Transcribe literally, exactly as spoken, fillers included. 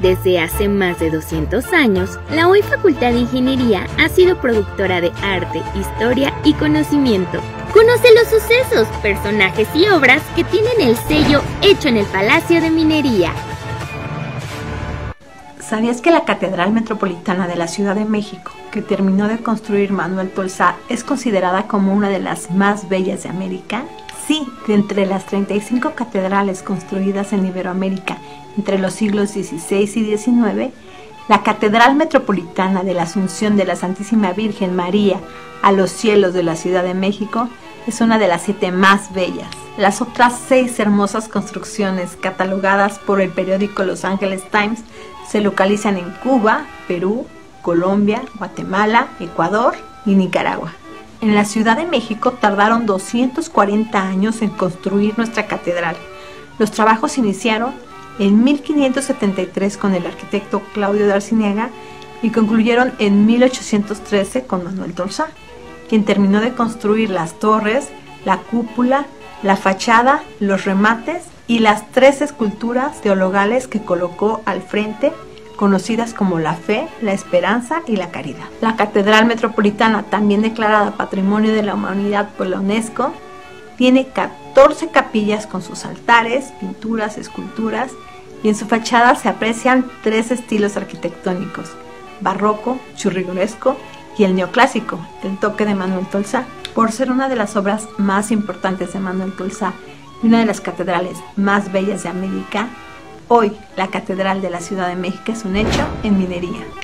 Desde hace más de doscientos años, la hoy Facultad de Ingeniería ha sido productora de arte, historia y conocimiento. Conoce los sucesos, personajes y obras que tienen el sello hecho en el Palacio de Minería. ¿Sabías que la Catedral Metropolitana de la Ciudad de México, que terminó de construir Manuel Tolsá, es considerada como una de las más bellas de América? Sí, de entre las treinta y cinco catedrales construidas en Iberoamérica entre los siglos dieciséis y diecinueve, la Catedral Metropolitana de la Asunción de la Santísima Virgen María a los cielos de la Ciudad de México es una de las siete más bellas. Las otras seis hermosas construcciones catalogadas por el periódico Los Angeles Times se localizan en Cuba, Perú, Colombia, Guatemala, Ecuador y Nicaragua. En la Ciudad de México tardaron doscientos cuarenta años en construir nuestra catedral. Los trabajos iniciaron en mil quinientos setenta y tres con el arquitecto Claudio de Arciniega y concluyeron en mil ochocientos trece con Manuel Tolsá, quien terminó de construir las torres, la cúpula, la fachada, los remates y las tres esculturas teologales que colocó al frente, conocidas como la fe, la esperanza y la caridad. La Catedral Metropolitana, también declarada Patrimonio de la Humanidad por la UNESCO, tiene catorce capillas con sus altares, pinturas, esculturas, y en su fachada se aprecian tres estilos arquitectónicos: barroco, churrigueresco y el neoclásico, el toque de Manuel Tolsá. Por ser una de las obras más importantes de Manuel Tolsá y una de las catedrales más bellas de América, hoy la Catedral de la Ciudad de México es un hecho en minería.